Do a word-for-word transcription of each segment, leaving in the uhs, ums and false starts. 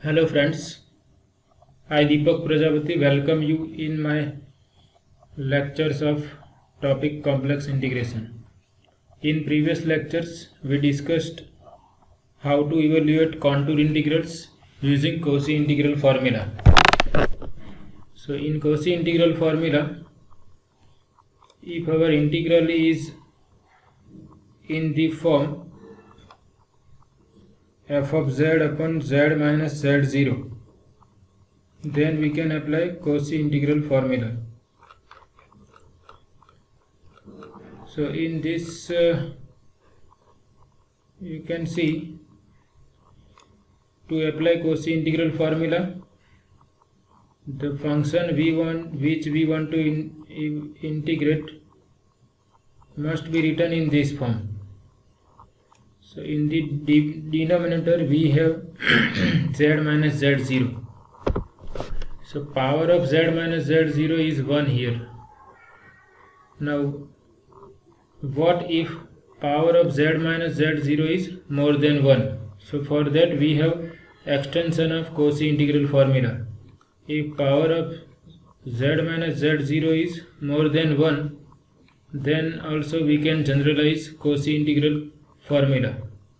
Hello friends, I Deepak Prajapati welcome you in my lectures of topic complex integration. In previous lectures we discussed how to evaluate contour integrals using Cauchy integral formula. So in Cauchy integral formula, if our integral is in the form f of z upon z minus z zero, then we can apply Cauchy integral formula. So in this uh, you can see, to apply Cauchy integral formula, the function we want which we want to in, in, integrate must be written in this form. So in the de denominator we have z minus z zero. So power of z minus z zero is one here. Now what if power of z minus z zero is more than one? So for that we have extension of Cauchy integral formula. If power of z minus z zero is more than one, then also we can generalize Cauchy integral formula.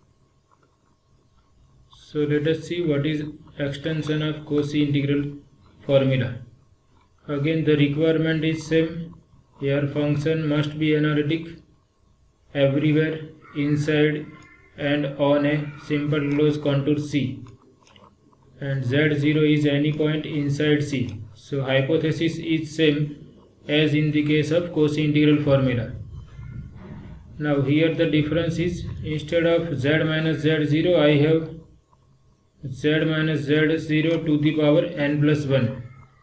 So let us see what is extension of Cauchy integral formula. Again the requirement is same. Here function must be analytic everywhere inside and on a simple closed contour C, and z zero is any point inside C. So hypothesis is same as in the case of Cauchy integral formula. Now here the difference is, instead of z minus z zero I have z minus z zero to the power n plus one.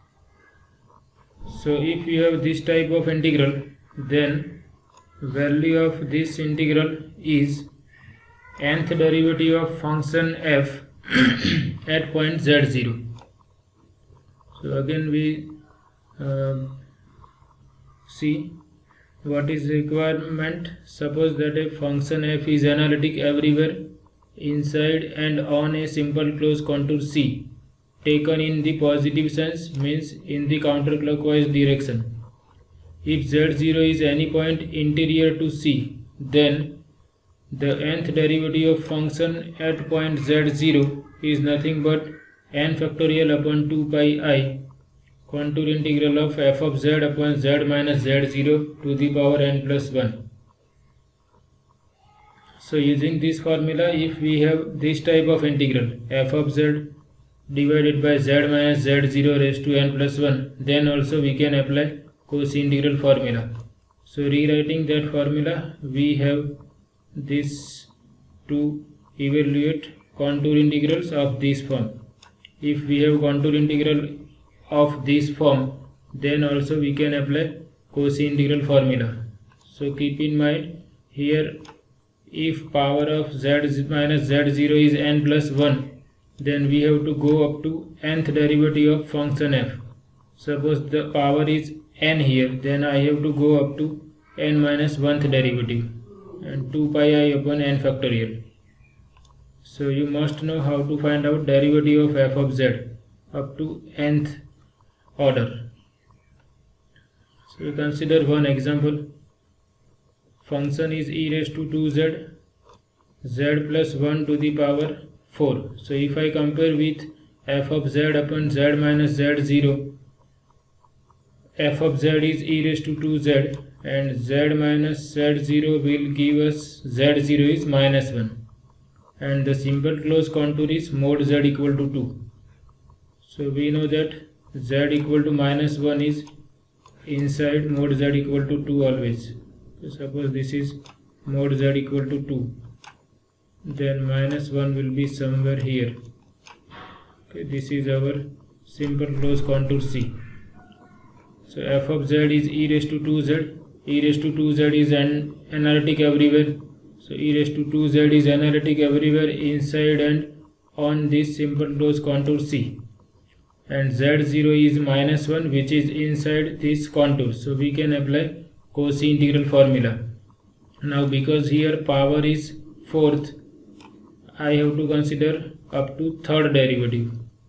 So if you have this type of integral, then value of this integral is nth derivative of function f at point z zero. So again we uh, see what is the requirement. Suppose that a function f is analytic everywhere inside and on a simple closed contour C, taken in the positive sense, means in the counterclockwise direction. If z zero is any point interior to C, then the nth derivative of function at point z zero is nothing but n factorial upon two pi I contour integral of f of z upon z minus z zero to the power n plus one. So using this formula, if we have this type of integral f of z divided by z minus z zero raised to n plus one, then also we can apply Cauchy integral formula. So rewriting that formula, we have this to evaluate contour integrals of this form. If we have contour integral of this form, then also we can apply Cauchy integral formula. So keep in mind here, if power of z minus z zero is n plus one, then we have to go up to nth derivative of function f. Suppose the power is n here, then I have to go up to n minus one derivative and two pi I upon n factorial. So you must know how to find out derivative of f of z up to nth order. So we consider one example. Function is e raised to two z, z plus one to the power four. So if I compare with f of z upon z minus z zero, f of z is e raised to two z and z minus z zero will give us z zero is minus one, and the simple closed contour is mod z equal to two. So we know that z equal to minus one is inside mod z equal to two always. So suppose this is mod z equal to two, then minus one will be somewhere here. Okay, this is our simple closed contour C. So f of z is e raised to two z, e raised to two z is an analytic everywhere. So e raised to two z is analytic everywhere inside and on this simple closed contour C, and z zero is minus one, which is inside this contour. So we can apply Cauchy integral formula. Now because here power is fourth, I have to consider up to third derivative.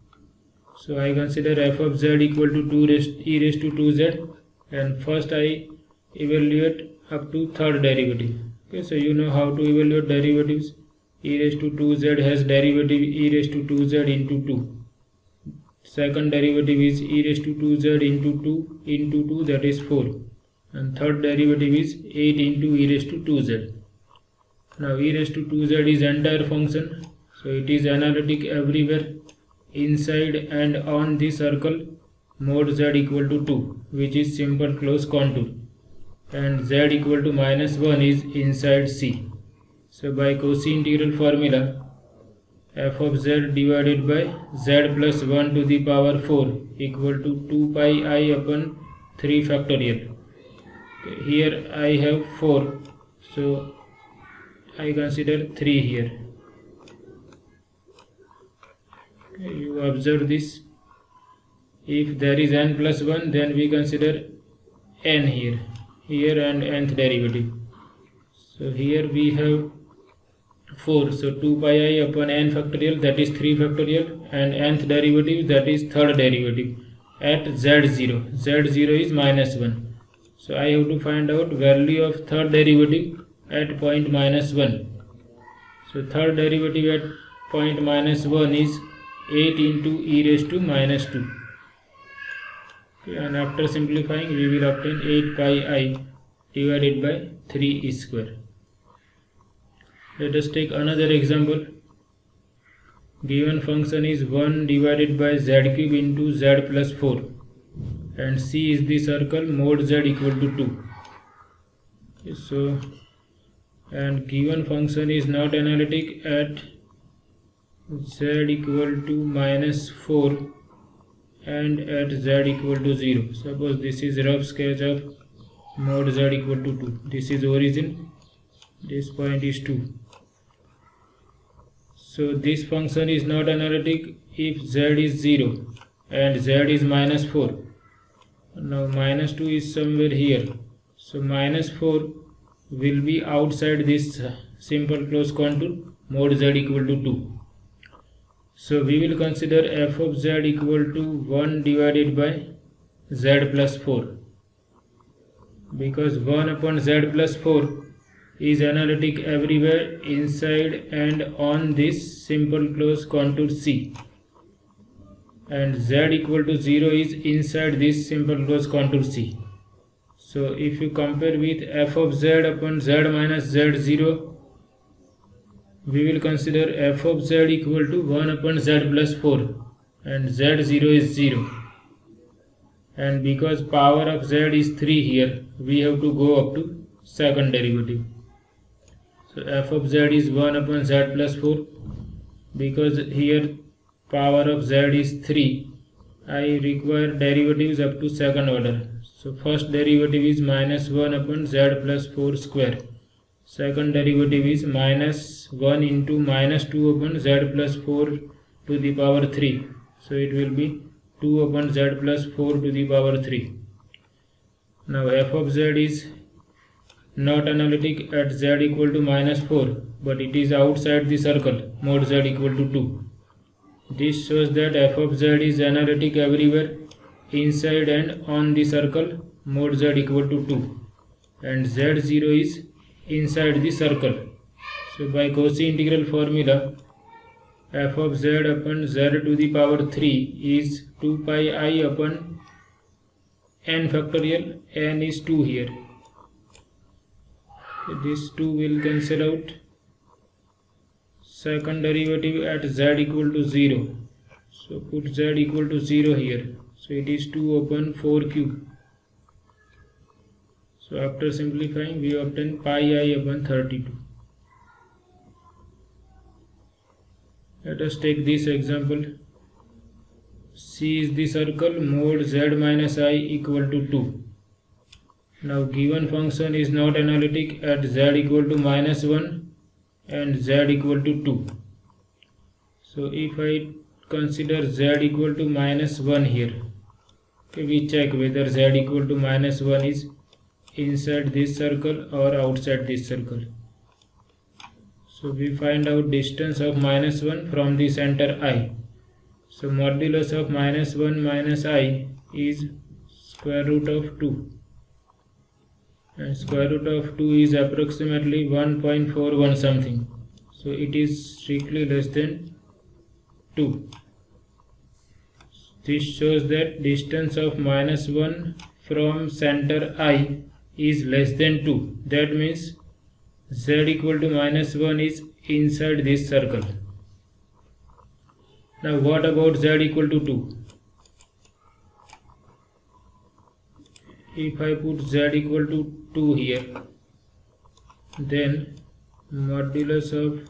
So I consider f of z equal to two e raised to two z, and first I evaluate up to third derivative. Okay, so you know how to evaluate derivatives. E raised to two z has derivative e raised to two z into two. Second derivative is e raised to two z into two into two, that is four. And third derivative is eight into e raised to two z. Now e raised to two z is entire function, so it is analytic everywhere inside and on the circle mod z equal to two, which is simple closed contour, and z equal to minus one is inside C. So by Cauchy integral formula, f of z divided by z plus one to the power four equal to two pi I upon three factorial. Okay, here I have four, so I consider three here. Okay, you observe this. If there is n plus one, then we consider n here, here and nth derivative. So here we have four, so two pi I upon n factorial, that is three factorial, and nth derivative, that is third derivative at z zero. z zero is minus one. So I have to find out value of third derivative at point minus one. So third derivative at point minus one is eight into e raised to minus two. Okay, and after simplifying we will obtain eight pi I divided by three square. Let us take another example. Given function is one divided by z cube into z plus four, and C is the circle mod z equal to two. Okay, so and given function is not analytic at z equal to minus four and at z equal to zero. Suppose this is rough sketch of mod z equal to two. This is origin, this point is two. So this function is not analytic if z is zero and z is minus four. Now minus two is somewhere here, so minus four will be outside this simple closed contour mod z equal to two. So we will consider f of z equal to one divided by z plus four, because one upon z plus four is analytic everywhere inside and on this simple closed contour C, and z equal to zero is inside this simple closed contour C. So if you compare with f of z upon z minus z zero, we will consider f of z equal to one upon z plus four, and z zero is zero, and because power of z is three here, we have to go up to second derivative. So f of z is one upon z plus four, because here power of z is three, I require derivatives up to second order. So first derivative is minus one upon z plus four square. Second derivative is minus one into minus two upon z plus four to the power three. So it will be two upon z plus four to the power three. Now f of z is not analytic at z equal to minus four, but it is outside the circle mod z equal to two. This shows that f of z is analytic everywhere inside and on the circle mod z equal to two, and z zero is inside the circle. So by Cauchy integral formula, f of z upon z to the power three is two pi I upon n factorial. N is two here. This two will cancel out. Second derivative at z equal to zero. So put z equal to zero here. So it is two upon four cube. So after simplifying, we obtain pi I upon thirty-two. Let us take this example. C is the circle mod z minus I equal to two. Now given function is not analytic at z equal to minus one and z equal to two. So if I consider z equal to minus one here, okay, we check whether z equal to minus one is inside this circle or outside this circle. So we find out distance of minus one from the center I. So modulus of minus one minus I is square root of two, and square root of two is approximately one point four one something, so it is strictly less than two. This shows that distance of minus one from center I is less than two. That means z equal to minus one is inside this circle. Now what about z equal to two? If I put z equal to two here, then modulus of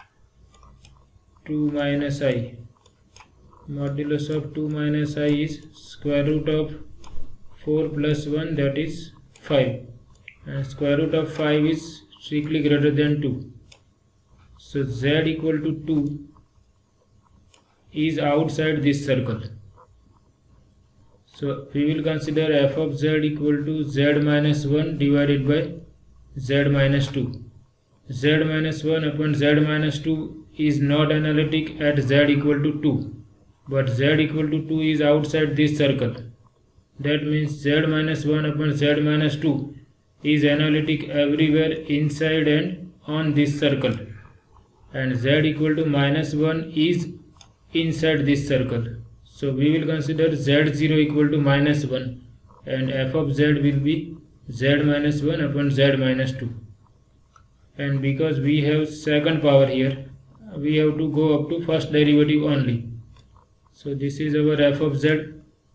two minus I, modulus of two minus I is square root of four plus one, that is five, and square root of five is strictly greater than two. So z equal to two is outside this circle. So we will consider f of z equal to z minus one divided by z minus two. Z minus one upon z minus two is not analytic at z equal to two, but z equal to two is outside this circle. That means z minus one upon z minus two is analytic everywhere inside and on this circle, and z equal to minus one is inside this circle. So we will consider z zero equal to minus one, and f of z will be z minus one upon z minus two. And because we have second power here, we have to go up to first derivative only. So this is our f of z.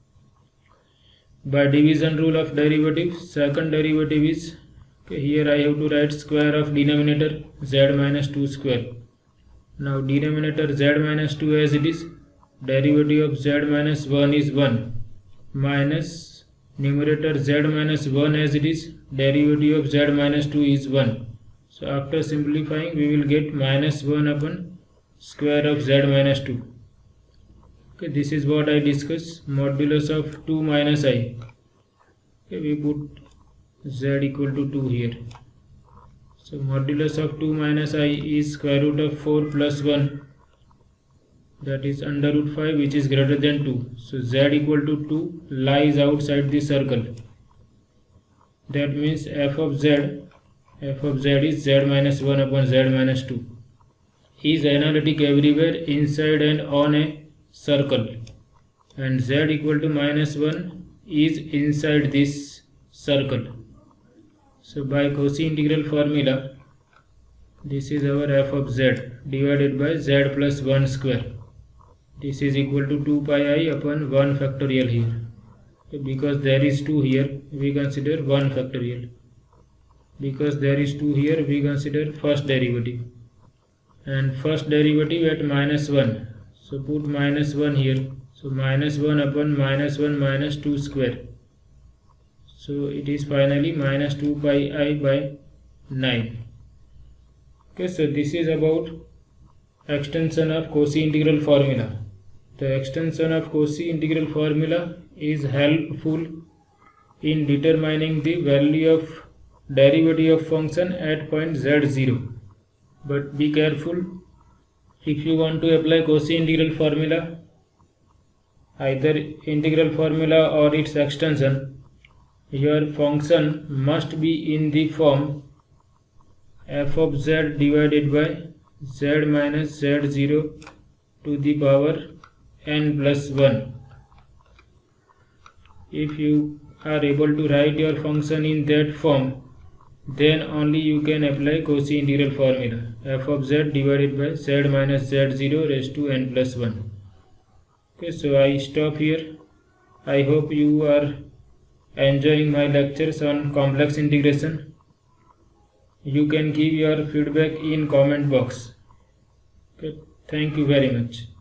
By division rule of derivative, second derivative is, okay, here I have to write square of denominator z minus two square. Now denominator z minus two as it is, derivative of z minus one is one, minus numerator z minus one as it is, derivative of z minus two is one. So after simplifying we will get minus one upon square of z minus two. Okay, this is what I discussed, modulus of two minus I. Okay, we put z equal to two here. So modulus of two minus I is square root of four plus one, that is under root five, which is greater than two. So z equal to two lies outside the circle. That means f of z, f of z is z minus one upon z minus two, is analytic everywhere inside and on a circle, and z equal to minus one is inside this circle. So by Cauchy integral formula, this is our f of z divided by z plus one square. This is equal to two pi I upon one factorial here. Okay, because there is two here, we consider one factorial. Because there is two here, we consider first derivative. And first derivative at minus one. So put minus one here. So minus one upon minus one minus two square. So it is finally minus two pi I by nine. Okay, so this is about extension of Cauchy integral formula. The extension of Cauchy integral formula is helpful in determining the value of derivative of function at point z zero. But be careful, if you want to apply Cauchy integral formula, either integral formula or its extension, your function must be in the form f of z divided by z minus z zero to the power n plus one. If you are able to write your function in that form, then only you can apply Cauchy integral formula, f of z divided by z minus z zero raised to n plus one. Okay, so I stop here. I hope you are enjoying my lectures on complex integration. You can give your feedback in comment box. Okay, thank you very much.